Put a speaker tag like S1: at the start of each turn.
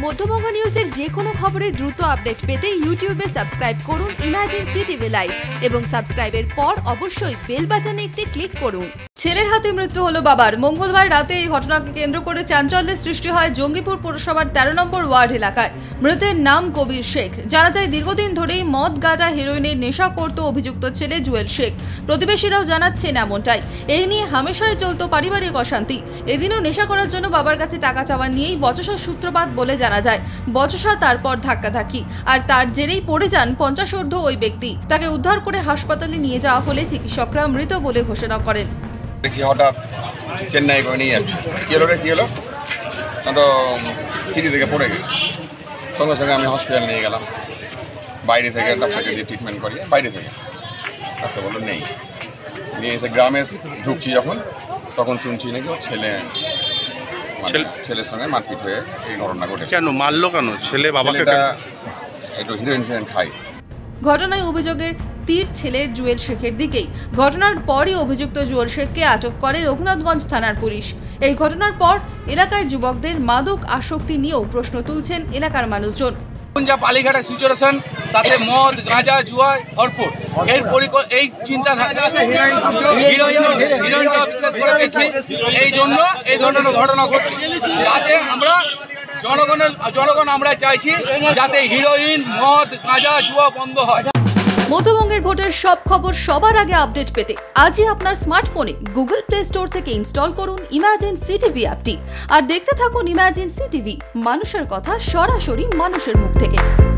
S1: মধ্যবঙ্গ নিউজের যে কোনো খবরের দ্রুত আপডেট পেতে ইউটিউবে সাবস্ক্রাইব করুন ইমার্জেন্সি টিভি লাইভ এবং সাবস্ক্রাইবের পর অবশ্যই বেল বাটনে একটি ক্লিক করুন। ছেলের হাতে মৃত্যু হলো বাবার। মঙ্গলবার রাতে এই ঘটনাকে কেন্দ্র করে চাঞ্চল্যের সৃষ্টি হয় জঙ্গিপুর পৌরসভার 13 নম্বর ওয়ার্ড এলাকায়। মৃতের নাম কবির শেখ। জানা যায় দীর্ঘদিন ধরেই মদ গাঁজা হেরোইনের নেশা করত অভিযুক্ত ছেলে জুয়েল শেখ। প্রতিবেশীরাও জানাচ্ছেন এমনটাই। এই নিয়ে হামেশাই চলত পারিবারিক অশান্তি। এদিনও নেশা করার জন্য বাবার কাছে টাকা চাওয়া নিয়েই বচসার সূত্রপাত বলে জানা যায়। বচসা, তারপর ধাক্কাধাক্কি, আর তার জেরেই পড়ে যান 50 ঊর্ধ্ব ওই ব্যক্তি। তাকে উদ্ধার করে হাসপাতালে নিয়ে যাওয়া হলে চিকিৎসকরা মৃত বলে ঘোষণা করেন।
S2: দেখি হঠাৎ চেন্নাই করে নিয়ে যাচ্ছে। কী হলো রে, কী হলো? তো সিঁড়ি থেকে পড়ে গেছে। সঙ্গে সঙ্গে আমি হসপিটাল নিয়ে গেলাম। বাইরে থেকে ডাক্তারকে দিয়ে ট্রিটমেন্ট করিয়ে বাইরে থেকে ডাক্তার বললো নেই। নিয়ে এসে গ্রামে ঢুকছি যখন, তখন শুনছি নাকি ওর ছেলের সঙ্গে মারপিট হয়ে এই ঘটনা ঘটেছে।
S3: কেন মারলো কেন? ছেলে বাবাকে
S2: একটু হিরোইন খাই।
S1: ঘটনায় অভিযোগের তীর ছেলের জুয়েল শেখের দিকেই। ঘটনার পরই অভিযুক্ত জুয়েল শেখকে আটক করে রঘুনাথগঞ্জ থানার পুলিশ। এই ঘটনার পর এলাকায় যুবকদের মাদক আসক্তি নিয়েও প্রশ্ন তুলছেন এলাকার মানুষজন।
S4: যা পালিঘাটের সিচুয়েশন, তাতে মদ গাঁজা জুয়া ভরপুর। এই চিন্তা হিরোইনটা বিশেষ করে বেশি, এই জন্য এই ধরনের ঘটনা ঘটছে। যাতে আমরা জনগণ আমরা চাইছি যাতে হিরোইন মদ গাঁজা জুয়া বন্ধ হয়।
S1: মধ্যবঙ্গের ভোটের সব খবর সবার আগে আপডেট পেতে আজই আপনার স্মার্টফোনে গুগল প্লে স্টোর থেকে ইনস্টল করুন ইমার্জেন্সি টিভি অ্যাপটি আর দেখতে থাকুন ইমার্জেন্সি টিভি, মানুষের কথা সরাসরি মানুষের মুখ থেকে।